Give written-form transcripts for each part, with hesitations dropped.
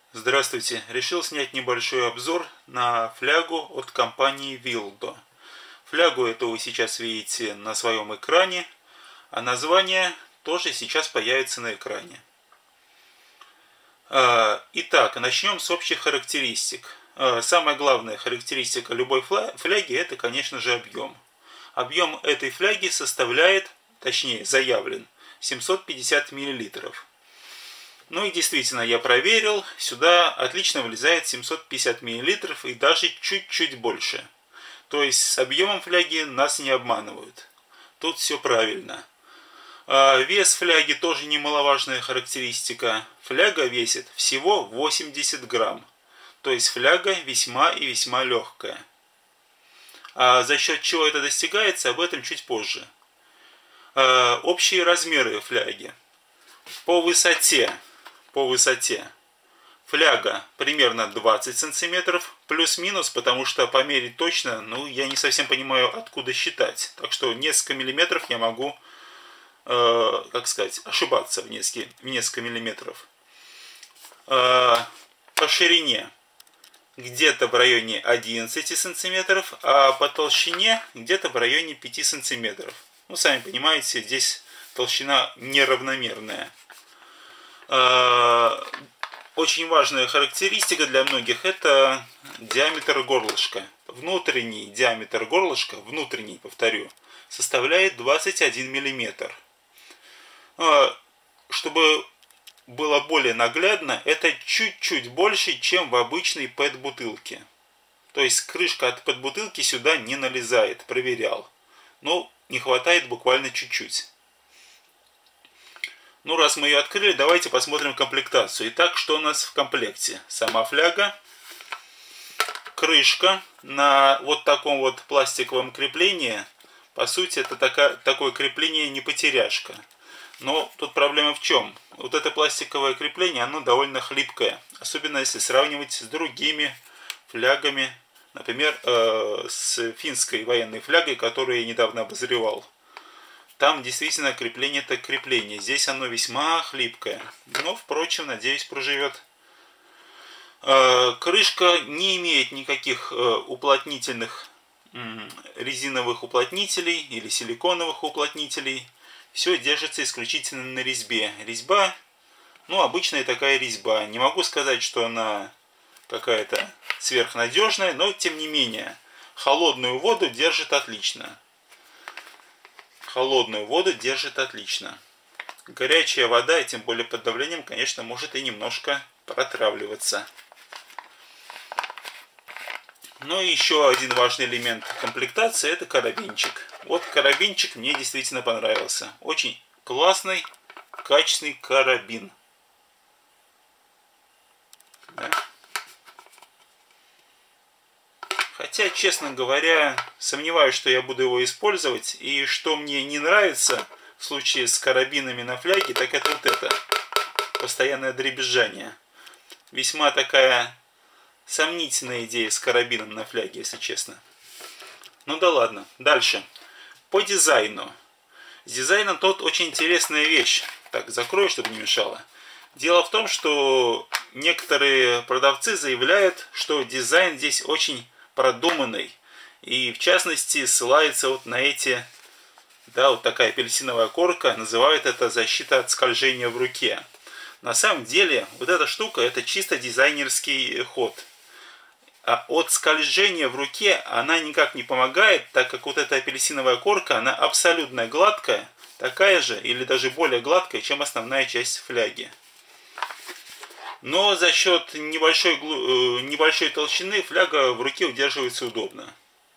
Здравствуйте! Решил снять небольшой обзор на флягу от компании Vildo. Флягу эту вы сейчас видите на своем экране, а название тоже сейчас появится на экране. Итак, начнем с общих характеристик. Самая главная характеристика любой фляги — это, конечно же, объем. Объем этой фляги составляет, точнее заявлен, 750 мл. Ну и действительно, я проверил, сюда отлично влезает 750 мл и даже чуть-чуть больше. То есть с объемом фляги нас не обманывают. Тут все правильно. Вес фляги тоже немаловажная характеристика. Фляга весит всего 80 грамм. То есть фляга весьма и весьма легкая. А за счет чего это достигается, об этом чуть позже. Общие размеры фляги. По высоте фляга примерно 20 сантиметров, плюс-минус, потому что померить точно, я не совсем понимаю, откуда считать. Так что несколько миллиметров я могу, ошибаться в несколько миллиметров. По ширине где-то в районе 11 сантиметров, а по толщине где-то в районе 5 сантиметров. Сами понимаете, здесь толщина неравномерная. Очень важная характеристика для многих — это диаметр горлышка. Внутренний диаметр горлышка, повторю, составляет 21 мм. Чтобы было более наглядно, это чуть-чуть больше, чем в обычной ПЭТ-бутылке. То есть крышка от ПЭТ-бутылки сюда не налезает, проверял. Но не хватает буквально чуть-чуть. Раз мы ее открыли, давайте посмотрим комплектацию. Итак, что у нас в комплекте? Сама фляга, крышка на вот таком вот пластиковом креплении. По сути, это такое крепление не потеряшка. Но тут проблема в чем? Вот это пластиковое крепление, оно довольно хлипкое. Особенно если сравнивать с другими флягами. Например, с финской военной флягой, которую я недавно обозревал. Там действительно крепление-то крепление. Здесь оно весьма хлипкое. Но, впрочем, надеюсь, проживет. Крышка не имеет никаких уплотнительных резиновых уплотнителей или силиконовых уплотнителей. Все держится исключительно на резьбе. Резьба, обычная такая резьба. Не могу сказать, что она какая-то сверхнадежная, но тем не менее холодную воду держит отлично. Горячая вода, и тем более под давлением, конечно, может и немножко протравливаться. И еще один важный элемент комплектации — это карабинчик. Вот карабинчик мне действительно понравился. Очень классный, качественный карабин. Да. Хотя, честно говоря, сомневаюсь, что я буду его использовать. И что мне не нравится в случае с карабинами на фляге, так это вот это. Постоянное дребезжание. Весьма такая сомнительная идея с карабином на фляге, если честно. Да ладно. Дальше. По дизайну. С дизайном тут очень интересная вещь. Так, закрою, чтобы не мешало. Дело в том, что некоторые продавцы заявляют, что дизайн здесь очень продуманный. И в частности ссылается вот на эти, вот такая апельсиновая корка, называют это защита от скольжения в руке. На самом деле вот эта штука — это чисто дизайнерский ход. А от скольжения в руке она никак не помогает, так как вот эта апельсиновая корка, она абсолютно гладкая, такая же или даже более гладкая, чем основная часть фляги. Но за счет небольшой толщины фляга в руке удерживается удобно.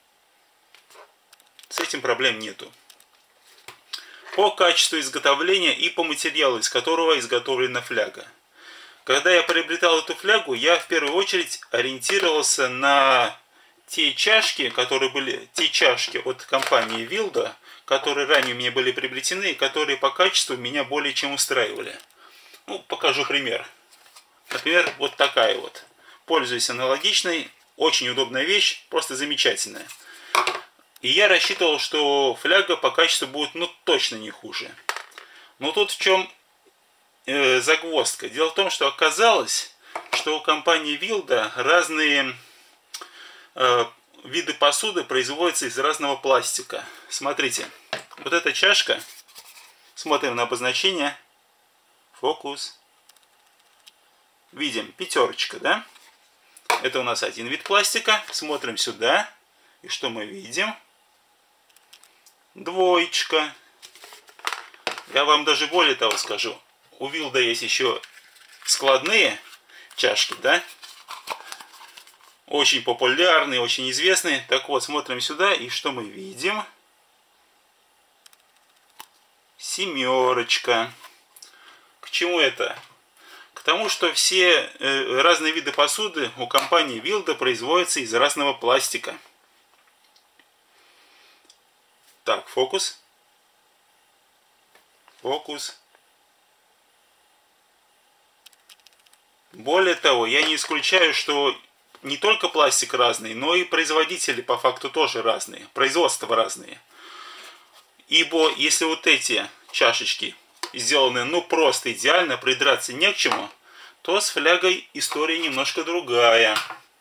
С этим проблем нету. По качеству изготовления и по материалу, из которого изготовлена фляга. Когда я приобретал эту флягу, я в первую очередь ориентировался на те чашки, от компании Vildo, которые ранее мне были приобретены и которые по качеству меня более чем устраивали. Покажу пример. Например, вот такая вот. Пользуюсь аналогичной, очень удобная вещь, просто замечательная. И я рассчитывал, что фляга по качеству будет точно не хуже. Но тут в чем загвоздка. Дело в том, что оказалось, что у компании Вилда разные виды посуды производятся из разного пластика. Смотрите, вот эта чашка, смотрим на обозначение, фокус, видим пятерочка, да? Это у нас один вид пластика. Смотрим сюда, и что мы видим? Двоечка. Я вам даже более того скажу, у Вилда есть еще складные чашки, да? Очень популярные, очень известные. Так вот, смотрим сюда, и что мы видим? Семерочка. К чему это? К тому, что все разные виды посуды у компании Вилда производятся из разного пластика. Так, фокус. Фокус. Более того, я не исключаю, что не только пластик разный, но и производители по факту тоже разные, производства разные. Ибо если вот эти чашечки сделаны ну просто идеально, придраться не к чему, то с флягой история немножко другая.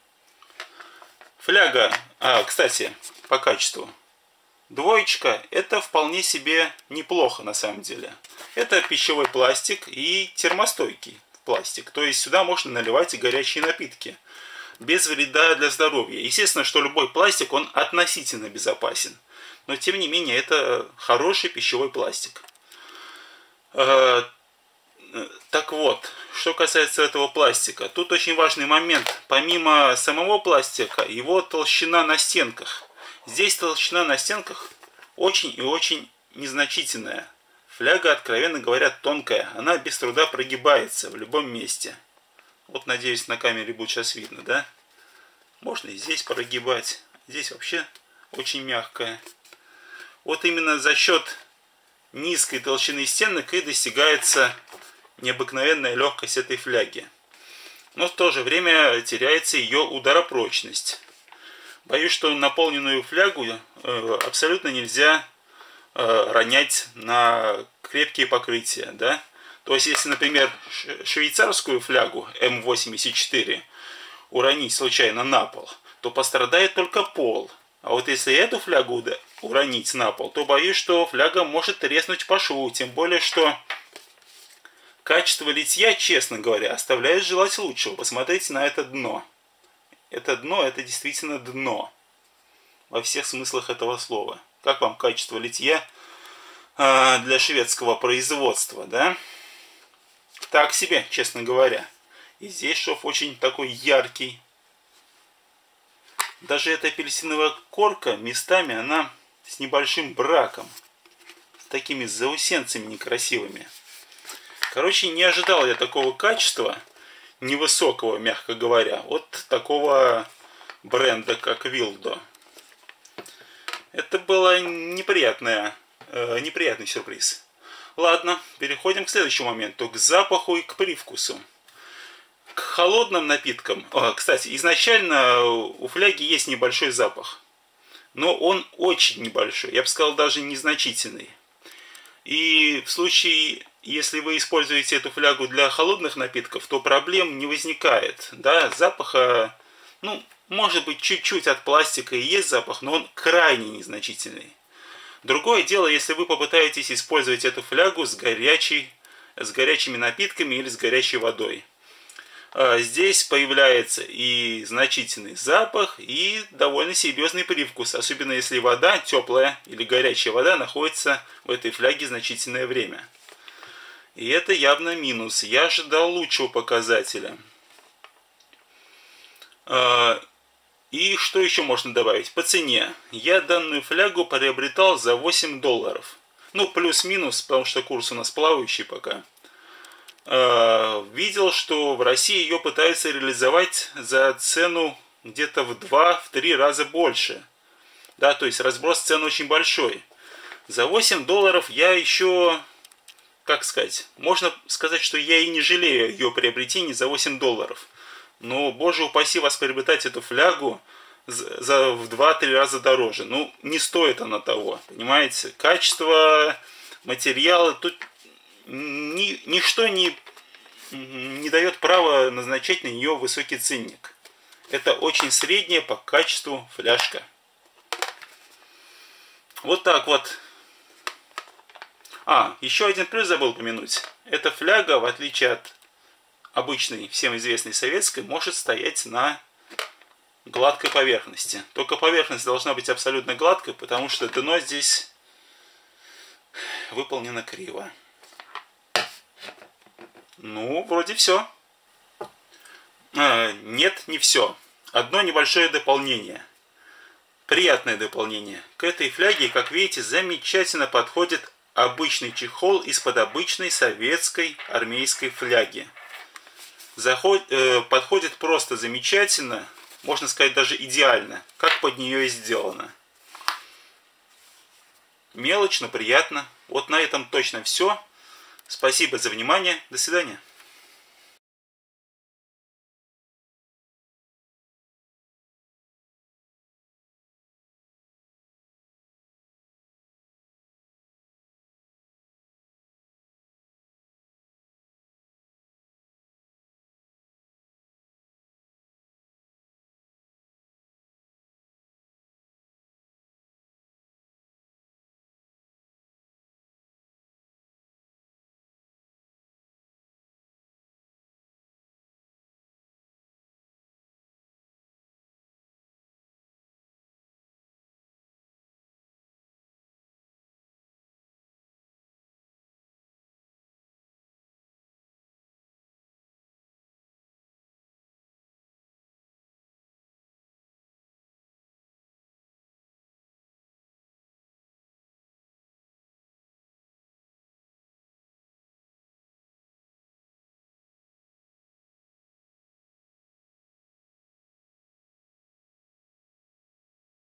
Фляга, кстати, по качеству. Двоечка, это вполне себе неплохо на самом деле. Это пищевой пластик и термостойкий пластик. То есть сюда можно наливать и горячие напитки. Без вреда для здоровья. Естественно, что любой пластик, он относительно безопасен. Но тем не менее, это хороший пищевой пластик. Так вот, что касается этого пластика. Тут очень важный момент. Помимо самого пластика, его толщина на стенках. Здесь толщина на стенках очень и очень незначительная. Фляга, откровенно говоря, тонкая. Она без труда прогибается в любом месте. Вот, надеюсь, на камере будет сейчас видно, да? Можно и здесь прогибать. Здесь вообще очень мягкая. Вот именно за счет низкой толщины стенок и достигается необыкновенная легкость этой фляги. Но в то же время теряется ее ударопрочность. Боюсь, что наполненную флягу абсолютно нельзя ронять на крепкие покрытия, да? То есть, если, например, швейцарскую флягу М84 уронить случайно на пол, то пострадает только пол. А вот если эту флягу уронить на пол, то боюсь, что фляга может треснуть по шву. Тем более, что качество литья, честно говоря, оставляет желать лучшего. Посмотрите на это дно. Это дно, это действительно дно. Во всех смыслах этого слова. Как вам качество литья для шведского производства, да? Так себе, честно говоря. И здесь шов очень такой яркий. Даже эта апельсиновая корка местами она с небольшим браком. С такими заусенцами некрасивыми. Короче, не ожидал я такого качества, невысокого, мягко говоря, от такого бренда, как Вилдо. Это был неприятный сюрприз. Ладно, переходим к следующему моменту, к запаху и к привкусу. К холодным напиткам, кстати, изначально у фляги есть небольшой запах, но он очень небольшой, я бы сказал, даже незначительный. И в случае, если вы используете эту флягу для холодных напитков, то проблем не возникает. Да, запаха, ну, может быть, чуть-чуть от пластика и есть запах, но он крайне незначительный. Другое дело, если вы попытаетесь использовать эту флягу с горячими напитками или с горячей водой. Здесь появляется и значительный запах, и довольно серьезный привкус, особенно если вода, теплая или горячая вода, находится в этой фляге значительное время. И это явно минус. Я ожидал лучшего показателя. И что еще можно добавить? По цене. Я данную флягу приобретал за $8. Ну, плюс-минус, потому что курс у нас плавающий пока. Видел, что в России ее пытаются реализовать за цену где-то в 2-3 раза больше. Да, то есть разброс цен очень большой. За $8 я еще, как сказать, можно сказать, что я и не жалею ее приобретения за $8. Но, боже упаси вас, приобретать эту флягу в 2-3 раза дороже. Ну, не стоит она того, понимаете? Качество, материалы, тут ничто не не дает права назначать на нее высокий ценник. Это очень средняя по качеству фляжка. Вот так вот. Еще один плюс забыл упомянуть. Эта фляга, в отличие от обычной, всем известной советской, может стоять на гладкой поверхности. Только поверхность должна быть абсолютно гладкой, потому что дно здесь выполнено криво. Ну, вроде все. Нет, не все. Одно небольшое дополнение. Приятное дополнение. К этой фляге, как видите, замечательно подходит обычный чехол из-под обычной советской армейской фляги. Подходит просто замечательно, можно сказать даже идеально, как под нее и сделано. Мелочь, но приятно. Вот на этом точно все. Спасибо за внимание. До свидания.